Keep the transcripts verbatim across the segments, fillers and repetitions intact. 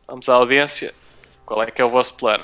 vamos à audiência. Qual é que é o vosso plano?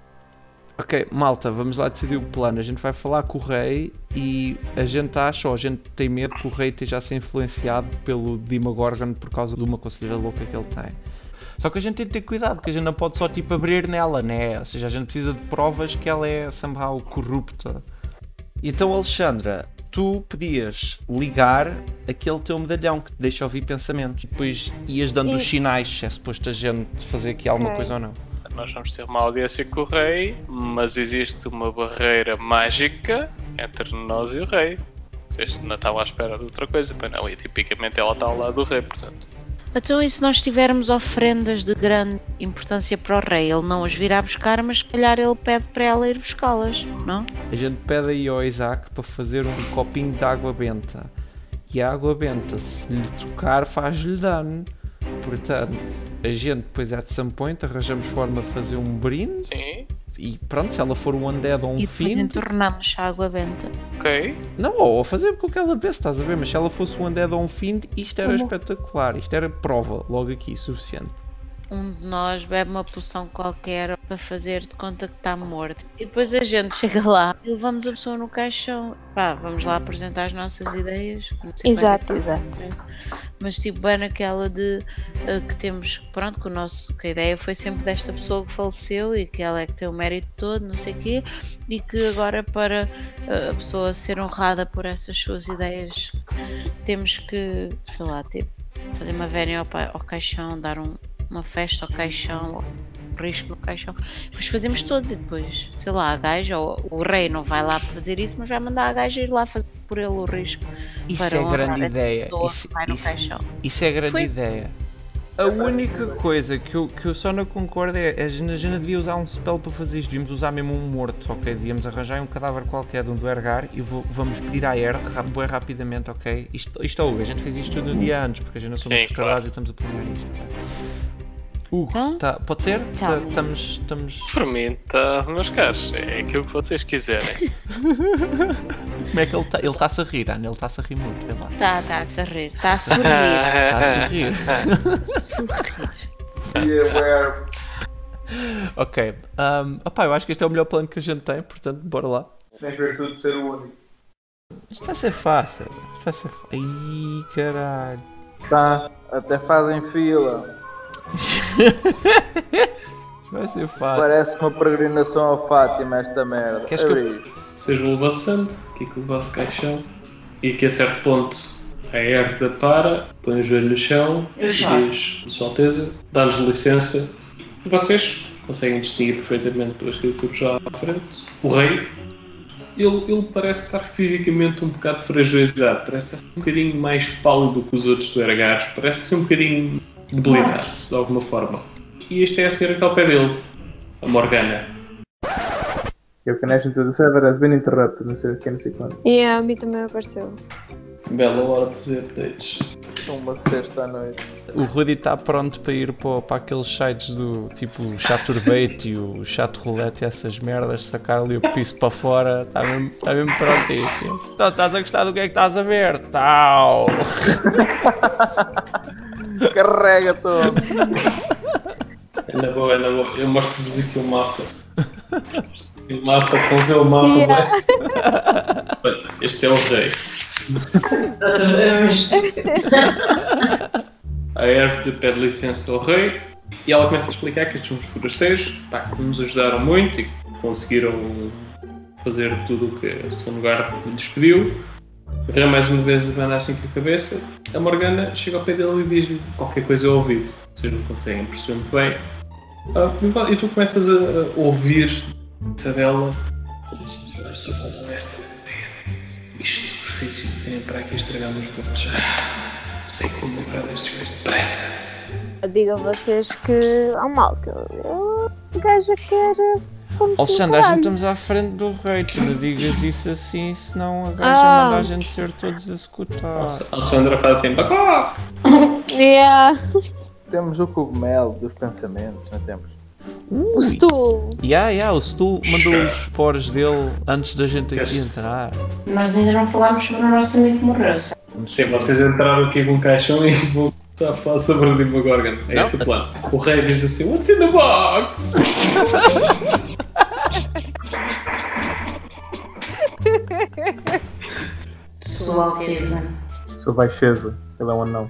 Ok, malta, vamos lá decidir o plano. A gente vai falar com o rei e a gente acha, ou a gente tem medo que o rei esteja a ser influenciado pelo Demogorgon por causa de uma conselheira louca que ele tem. Só que a gente tem que ter cuidado, porque a gente não pode só tipo abrir nela, né? Ou seja, a gente precisa de provas que ela é somehow corrupta. Então, Alexandra, tu podias ligar aquele teu medalhão que te deixa ouvir pensamentos e depois ias dando os Isso. sinais se é suposto a gente fazer aqui alguma Ok. coisa ou não. Nós vamos ter uma audiência com o rei, mas existe uma barreira mágica entre nós e o rei. Vocês não estavam à espera de outra coisa, pois não, e tipicamente ela está ao lado do rei, portanto. Então, e se nós tivermos ofrendas de grande importância para o rei, ele não as virá buscar, mas se calhar ele pede para ela ir buscá-las, não? A gente pede aí ao Isaac para fazer um copinho de água benta. E a água benta, se lhe tocar, faz-lhe dano. Portanto, a gente depois at some point arranjamos forma de fazer um brinde. Sim, E pronto, se ela for um undead ou um E depois fiend... entornamos a água benta. ok. Não, ou fazer com aquela besta, estás a ver? Mas se ela fosse um undead ou um fiend, isto era Como? espetacular. Isto era prova, logo aqui, suficiente. Um de nós bebe uma poção qualquer para fazer de conta que está morto. E depois a gente chega lá e levamos a pessoa no caixão. Pá, vamos lá apresentar as nossas ideias. Não sei Exato, como é que exato. acontece. Mas tipo, bem naquela de uh, que temos, pronto, que, o nosso, que a ideia foi sempre desta pessoa que faleceu e que ela é que tem o mérito todo, não sei o quê, e que agora para uh, a pessoa ser honrada por essas suas ideias temos que, sei lá, tipo, fazer uma vénia ao, pa- ao caixão, dar um, uma festa ao caixão, um risco no caixão, depois fazemos todos e depois, sei lá, a gaja, ou o rei não vai lá fazer isso, mas vai mandar a gaja ir lá fazer por ele o risco. Isso para é honrar grande essa ideia. pessoa Isso, que vai no isso- caixão. isso é grande Foi. ideia. A única coisa que eu, que eu só não concordo é a gente, a gente devia usar um spell para fazer isto. Devíamos usar mesmo um morto, ok? Devíamos arranjar um cadáver qualquer de um duergar e vou- vamos pedir à Air ra- bué rapidamente, ok? Isto, isto é o a gente fez isto tudo no dia antes, porque a gente não somos Sim, retardados e estamos a planear isto. ok? Hugo, Então? tá, pode ser? Tchau, Tá- amigo. Estamos. estamos... Por mim, tá, meus caros, é aquilo que vocês quiserem. Como é que ele está? Ele está-se a rir, Ana, ele está-se a rir muito, vê lá. Tá, tá a sorrir, tá a sorrir, Está a sorrir. sorrir. Ok. Um, opá, eu acho que este é o melhor plano que a gente tem, portanto, bora lá. Tem que ver tudo ser o único. Isto vai ser fácil. Isto vai ser fácil. Ai, caralho. Tá, até fazem fila. Isto vai ser fácil. Parece uma peregrinação ao Fátima esta merda. Queres que eu- Abri. Sejam o vosso santo, aqui com o vosso caixão, e que a certo ponto a herda para, põe o joelho no chão e diz, Sua Alteza, dá-nos licença. E vocês conseguem distinguir perfeitamente duas criaturas já à frente. O rei, ele, ele parece estar fisicamente um bocado fragilizado, parece estar um bocadinho mais pálido que os outros duergares, parece ser um bocadinho debilitado, de alguma forma. E esta é a senhora que está ao pé dele, a Morgana. Your connection to the server has been interrupted. Não sei o que, não sei quando. E a mim também apareceu. Bela hora para fazer updates. Uma sexta à noite. O Rudy está pronto para ir para, para aqueles sites do tipo o Chaturbate e o Chato Roulette e essas merdas, sacar ali o piso para fora. Está mesmo, está mesmo prontíssimo. Então, estás a gostar do que é que estás a ver? Tal! Carrega todo. É na boa, é na boa. Eu mostro-vos aqui o mapa. O mapa, estão a ver o mapa? Yeah. Bem? Olha, este é o rei. A Herb pede licença ao rei e ela começa a explicar que estes são os forasteiros, pá, que nos ajudaram muito e que conseguiram fazer tudo o que a Stone Guard lhes pediu. O rei mais uma vez abana assim com a cabeça. A Morgana chega ao pé dele e diz-lhe qualquer coisa ao ouvido. Vocês não conseguem perceber muito bem. Ah, e tu começas a, a ouvir essa dela. Agora só falta esta. Isto superfície, vem para aqui estragar nos pontos. Tem que me lembrar destes coisas depressa. Digo a vocês que há um malta. Eu, a gaja quer. Como Alexandre, a gente estamos à frente do rei, tu não digas isso assim, senão a gaja Ah. manda a gente ser todos a escutar. A Alexandra faz assim, bacó! Yeah. Temos o cogumelo dos pensamentos, não temos? O stool. Ya, ya, o Stu mandou os esporos dele antes da gente aqui entrar. Nós ainda não falámos sobre o nosso amigo que morreu, sabe? Sim, vocês entraram aqui com um caixão e vou Está a falar sobre o Demogorgon. É Não. esse o plano. O rei diz assim: What's in the box? Sua Alteza. Sua baixeza, ele é um anão.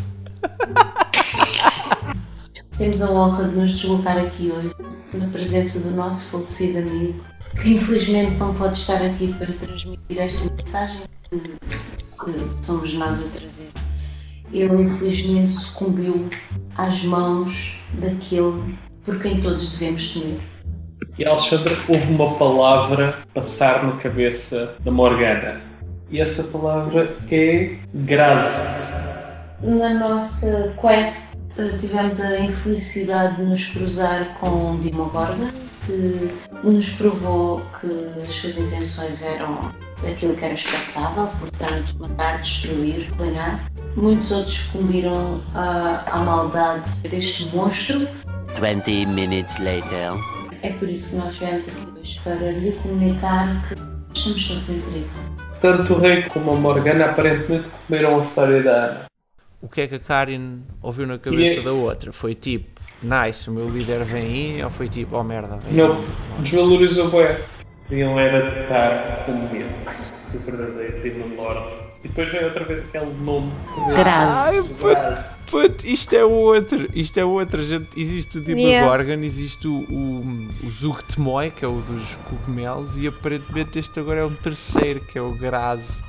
Temos a honra de nos deslocar aqui hoje, na presença do nosso falecido amigo, que infelizmente não pode estar aqui para transmitir esta mensagem que, que somos nós a trazer. Ele infelizmente sucumbiu às mãos daquele por quem todos devemos temer. E Alexandre, houve uma palavra passar na cabeça da Morgana. E essa palavra é Grazed. Na nossa quest tivemos a infelicidade de nos cruzar com o Demogorgon, que nos provou que as suas intenções eram aquilo que era expectável, portanto matar, destruir, planar. Muitos outros sucumbiram à, à maldade deste monstro. twenty minutes later. É por isso que nós viemos aqui hoje, para lhe comunicar que estamos todos em perigo. Tanto o rei como a Morgana aparentemente comeram a história da Ana. O que é que a Karin ouviu na cabeça E é- da outra? Foi tipo, nice, o meu líder vem aí, ou foi tipo, oh merda? vem Não, aí? desvalorizou bem. Queriam era estar com medo do verdadeiro Demon Lord. E depois veio outra vez aquele nome. Ai, Graz. puto, isto é outro, isto é outro, gente. Existe o Demogorgon, existe o, o, o Zugtmoy, que é o dos cogumelos, e aparentemente este agora é um terceiro, que é o Grazed.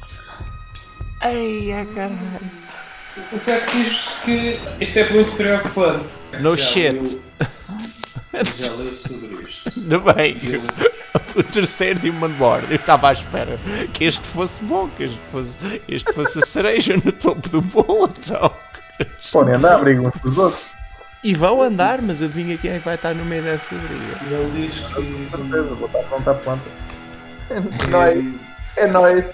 Ei, é caralho. Mas é que diz que isto é muito preocupante. No Já shit. leu- Já leu sobre isto. Ainda bem, Eu- o terceiro Demon Lord. Eu estava à espera que este fosse bom, que este fosse, este fosse a cereja no topo do bolo, então. Podem andar, brigam uns com os outros. E vão andar, mas adivinha quem é que vai estar no meio dessa briga? E ele diz Com que. certeza, vou estar pronto à planta. É nóis. É nóis.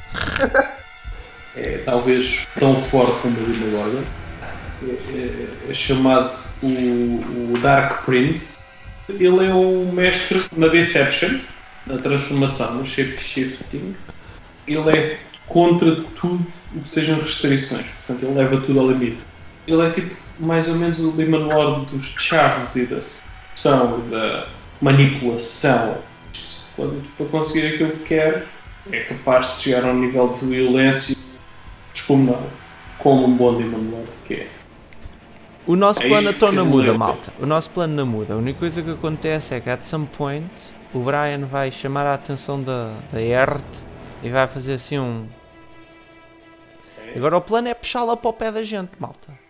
É talvez tão forte como o Demogorgon. É, é, é chamado o, o Dark Prince. Ele é um mestre na Deception, na transformação, no shape-shifting. Ele é contra tudo o que sejam restrições, portanto ele leva tudo ao limite. Ele é tipo mais ou menos o Demon Lord dos charms e da sedução e da manipulação. Quando, para conseguir aquilo que quer, é capaz de chegar a um nível de violência descomunal, como um bom Demon Lord que é. O nosso É plano isto então que na eu muda, lembro. malta. O nosso plano na muda. A única coisa que acontece é que at some point o Brian vai chamar a atenção da, da Erd e vai fazer assim um. Agora o plano é puxá-la para o pé da gente, malta.